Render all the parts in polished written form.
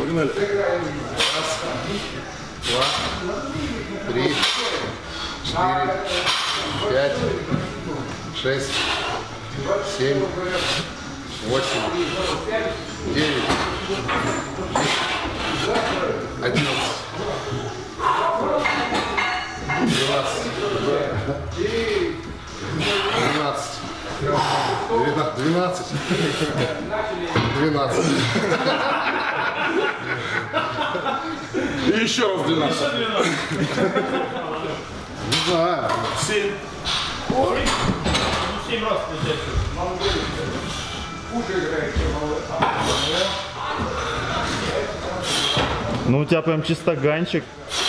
Погнали. Раз, два, три, 4, 5, 6, 7, 8, 9, 11, 12, 12. И еще раз 12. Не знаю. 7. 7 раз Ну у тебя прям чистоганчик.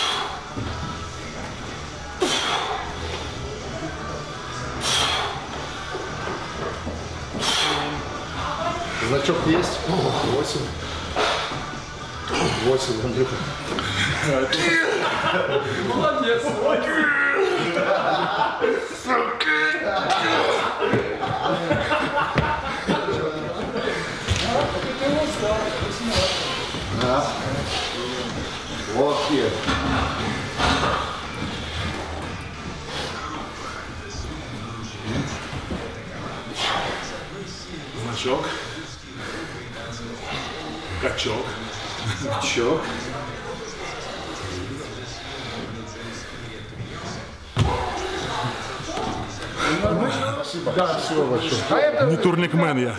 Значок есть. 8. 8, Андрюха. Молодец. Да. Вот есть. Значок. Качок. Качок. Да, всего большое. Не турникмен я.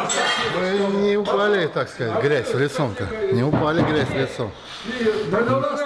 Мы не упали, так сказать, грязь лицом-то. Не упали грязь лицом.